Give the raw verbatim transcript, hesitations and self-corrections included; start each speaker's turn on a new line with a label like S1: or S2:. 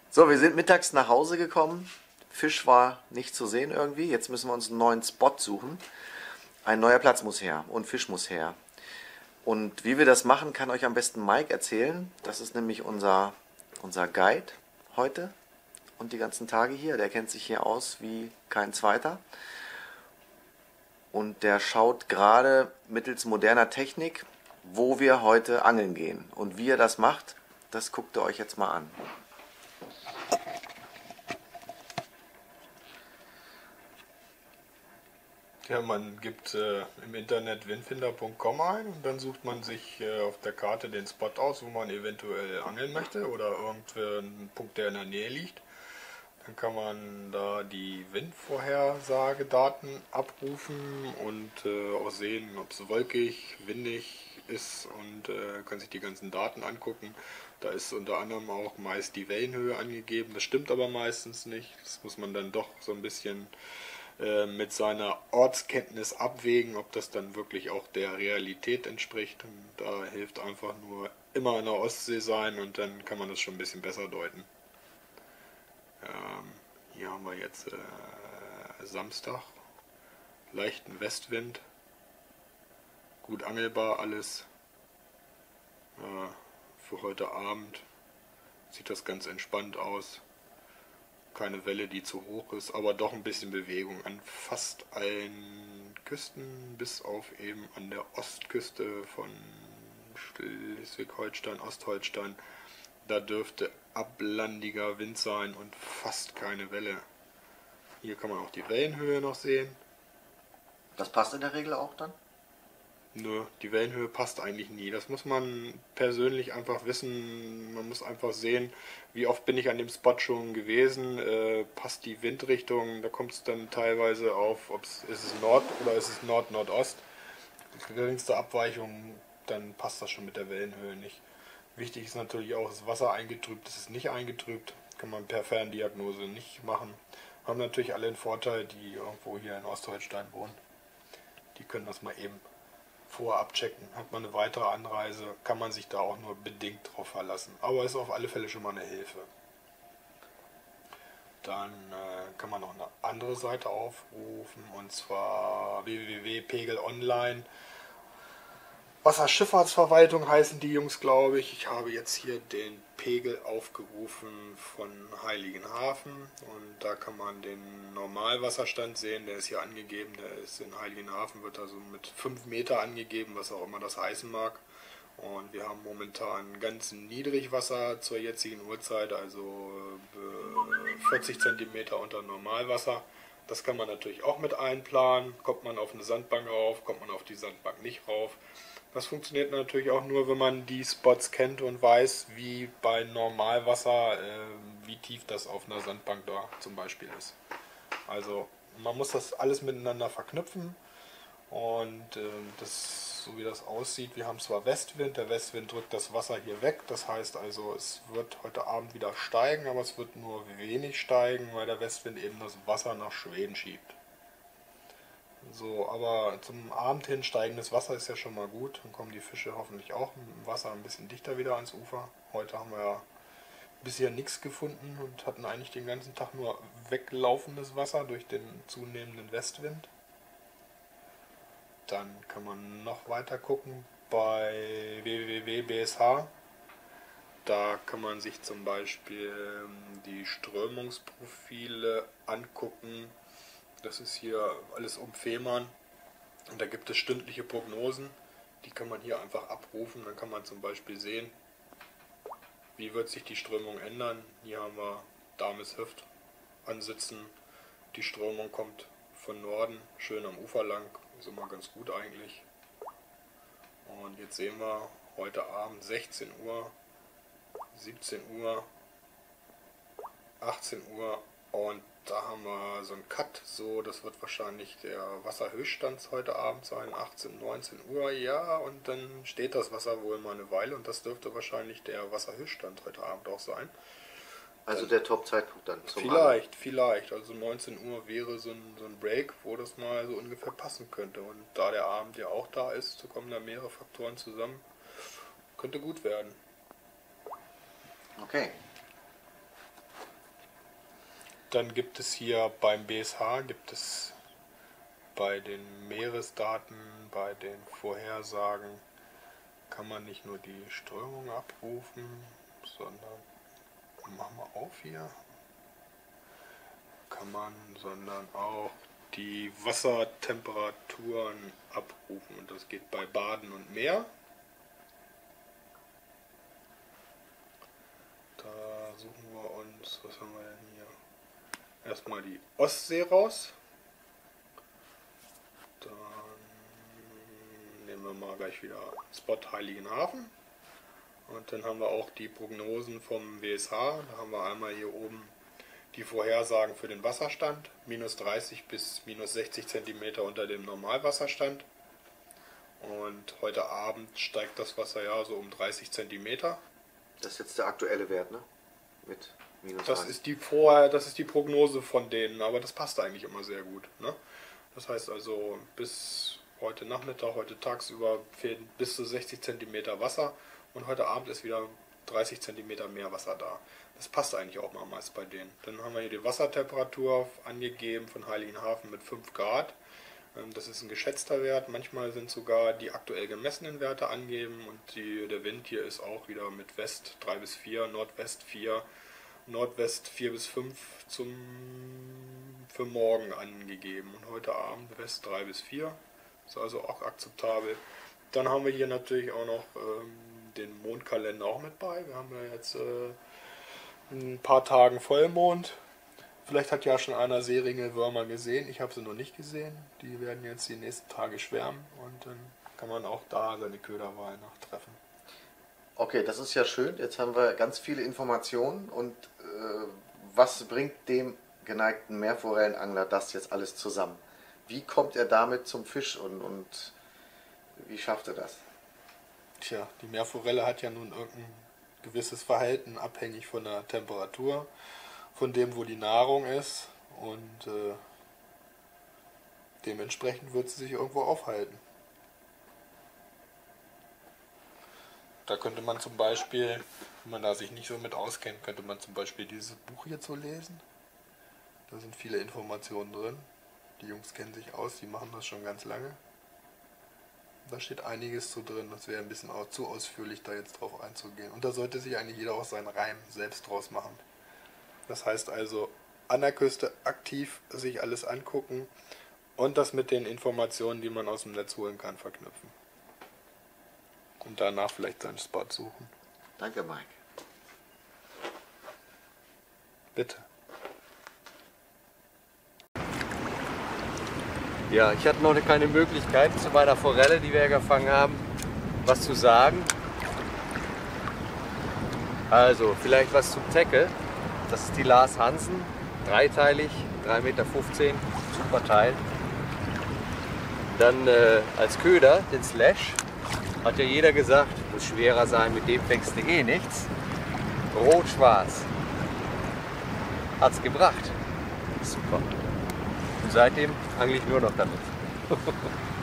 S1: So, wir sind mittags nach Hause gekommen. Fisch war nicht zu sehen irgendwie. Jetzt müssen wir uns einen neuen Spot suchen. Ein neuer Platz muss her und Fisch muss her. Und wie wir das machen, kann euch am besten Mike erzählen. Das ist nämlich unser, unser Guide heute und die ganzen Tage hier. Der kennt sich hier aus wie kein zweiter. Und der schaut gerade mittels moderner Technik, wo wir heute angeln gehen. Und wie er das macht, das guckt ihr euch jetzt mal an.
S2: Ja, man gibt äh, im Internet windfinder punkt com ein und dann sucht man sich äh, auf der Karte den Spot aus, wo man eventuell angeln möchte oder irgendeinen Punkt, der in der Nähe liegt. Dann kann man da die Windvorhersagedaten abrufen und äh, auch sehen, ob es wolkig, windig ist und äh, kann sich die ganzen Daten angucken. Da ist unter anderem auch meist die Wellenhöhe angegeben. Das stimmt aber meistens nicht. Das muss man dann doch so ein bisschen äh, mit seiner Ortskenntnis abwägen, ob das dann wirklich auch der Realität entspricht. Und da hilft einfach nur immer in der Ostsee sein und dann kann man das schon ein bisschen besser deuten. Ähm, hier haben wir jetzt äh, Samstag, leichten Westwind, gut angelbar alles. Äh, für heute Abend sieht das ganz entspannt aus. Keine Welle, die zu hoch ist, aber doch ein bisschen Bewegung an fast allen Küsten, bis auf eben an der Ostküste von Schleswig-Holstein, Ostholstein. Da dürfte ablandiger Wind sein und fast keine Welle. Hier kann man auch die Wellenhöhe noch sehen.
S1: Das passt in der Regel auch dann?
S2: Nö, die Wellenhöhe passt eigentlich nie. Das muss man persönlich einfach wissen. Man muss einfach sehen, wie oft bin ich an dem Spot schon gewesen. Äh, passt die Windrichtung, da kommt es dann teilweise auf, ob es ist es Nord oder ist es Nord-Nordost. Die geringste Abweichung, dann passt das schon mit der Wellenhöhe nicht. Wichtig ist natürlich auch, ist Wasser eingetrübt, ist es nicht eingetrübt, kann man per Ferndiagnose nicht machen. Haben natürlich alle einen Vorteil, die irgendwo hier in Ostholstein wohnen. Die können das mal eben vorab checken. Hat man eine weitere Anreise, kann man sich da auch nur bedingt drauf verlassen. Aber ist auf alle Fälle schon mal eine Hilfe. Dann äh, kann man noch eine andere Seite aufrufen, und zwar w w w punkt pegel online. Wasserschifffahrtsverwaltung heißen die Jungs, glaube ich. Ich habe jetzt hier den Pegel aufgerufen von Heiligenhafen und da kann man den Normalwasserstand sehen. Der ist hier angegeben, der ist in Heiligenhafen, wird also mit fünf Meter angegeben, was auch immer das heißen mag. Und wir haben momentan ganz Niedrigwasser zur jetzigen Uhrzeit, also vierzig Zentimeter unter Normalwasser. Das kann man natürlich auch mit einplanen. Kommt man auf eine Sandbank rauf, kommt man auf die Sandbank nicht rauf. Das funktioniert natürlich auch nur, wenn man die Spots kennt und weiß, wie bei Normalwasser, äh, wie tief das auf einer Sandbank da zum Beispiel ist. Also man muss das alles miteinander verknüpfen und äh, das, so wie das aussieht, wir haben zwar Westwind, der Westwind drückt das Wasser hier weg, das heißt also, es wird heute Abend wieder steigen, aber es wird nur wenig steigen, weil der Westwind eben das Wasser nach Schweden schiebt. So, aber zum Abend hin steigendes Wasser ist ja schon mal gut. Dann kommen die Fische hoffentlich auch im Wasser ein bisschen dichter wieder ans Ufer. Heute haben wir ja bisher nichts gefunden und hatten eigentlich den ganzen Tag nur weglaufendes Wasser durch den zunehmenden Westwind. Dann kann man noch weiter gucken bei w w w punkt b s h. Da kann man sich zum Beispiel die Strömungsprofile angucken. Das ist hier alles um Fehmarn und da gibt es stündliche Prognosen, die kann man hier einfach abrufen. Dann kann man zum Beispiel sehen, wie wird sich die Strömung ändern. Hier haben wir Dameshöft ansitzen, die Strömung kommt von Norden, schön am Ufer lang, ist immer ganz gut eigentlich. Und jetzt sehen wir heute Abend sechzehn Uhr, siebzehn Uhr, achtzehn Uhr und da haben wir so einen Cut, so das wird wahrscheinlich der Wasserhöchststand heute Abend sein, achtzehn, neunzehn Uhr, ja, und dann steht das Wasser wohl mal eine Weile und das dürfte wahrscheinlich der Wasserhöchststand heute Abend auch sein.
S1: Also der Top-Zeitpunkt dann zum
S2: Vielleicht, Abend. vielleicht, also neunzehn Uhr wäre so ein, so ein Break, wo das mal so ungefähr passen könnte und da der Abend ja auch da ist, so kommen da mehrere Faktoren zusammen, könnte gut werden.
S1: Okay.
S2: dann gibt es hier beim B S H, gibt es bei den Meeresdaten, bei den Vorhersagen, kann man nicht nur die Strömung abrufen, sondern, machen wir auf hier, kann man, sondern auch die Wassertemperaturen abrufen. Und das geht bei Baden und Meer. Da suchen wir uns, was haben wir denn hier? Erstmal die Ostsee raus. Dann nehmen wir mal gleich wieder Spot Heiligenhafen. Und dann haben wir auch die Prognosen vom W S H. Da haben wir einmal hier oben die Vorhersagen für den Wasserstand. Minus dreißig bis minus sechzig Zentimeter unter dem Normalwasserstand. Und heute Abend steigt das Wasser ja so um dreißig Zentimeter.
S1: Das ist jetzt der aktuelle Wert, ne? Mit minus
S2: Das ist die vorher, das ist die Prognose von denen, aber das passt eigentlich immer sehr gut, ne? Das heißt also, bis heute Nachmittag, heute tagsüber fehlen bis zu sechzig Zentimeter Wasser und heute Abend ist wieder dreißig Zentimeter mehr Wasser da. Das passt eigentlich auch mal meist bei denen. Dann haben wir hier die Wassertemperatur angegeben von Heiligenhafen mit fünf Grad. Das ist ein geschätzter Wert. Manchmal sind sogar die aktuell gemessenen Werte angegeben und die, der Wind hier ist auch wieder mit West drei bis vier, Nordwest vier, Nordwest vier bis fünf zum, für morgen angegeben. Und heute Abend West drei bis vier. Ist also auch akzeptabel. Dann haben wir hier natürlich auch noch ähm, den Mondkalender auch mit bei. Wir haben ja jetzt äh, ein paar Tagen Vollmond. Vielleicht hat ja schon einer Seeringelwürmer gesehen. Ich habe sie noch nicht gesehen. Die werden jetzt die nächsten Tage schwärmen und dann kann man auch da seine Köderwahl nachtreffen.
S1: Okay, das ist ja schön. Jetzt haben wir ganz viele Informationen. Und äh, was bringt dem geneigten Meerforellenangler das jetzt alles zusammen? Wie kommt er damit zum Fisch und, und wie schafft er das?
S2: Tja, die Meerforelle hat ja nun irgendein gewisses Verhalten, abhängig von der Temperatur, von dem, wo die Nahrung ist, und äh, dementsprechend wird sie sich irgendwo aufhalten. Da könnte man zum Beispiel, wenn man da sich nicht so mit auskennt, könnte man zum Beispiel dieses Buch hier so lesen. Da sind viele Informationen drin. Die Jungs kennen sich aus, die machen das schon ganz lange. Da steht einiges so drin, das wäre ein bisschen auch zu ausführlich, da jetzt drauf einzugehen. Und da sollte sich eigentlich jeder auch seinen Reim selbst draus machen. Das heißt also, an der Küste aktiv sich alles angucken und das mit den Informationen, die man aus dem Netz holen kann, verknüpfen. Und danach vielleicht seinen Spot suchen.
S1: Danke, Mike.
S2: Bitte.
S3: Ja, ich hatte noch keine Möglichkeit, zu meiner Forelle, die wir gefangen haben, was zu sagen. Also, vielleicht was zum Tackle. Das ist die Lars Hansen, dreiteilig, drei Meter fünfzehn, super Teil. Dann äh, als Köder den Slash, hat ja jeder gesagt, muss schwerer sein, mit dem fängst du eh nichts. Rot-schwarz. Hat's gebracht. Super. Und seitdem angle ich nur noch damit.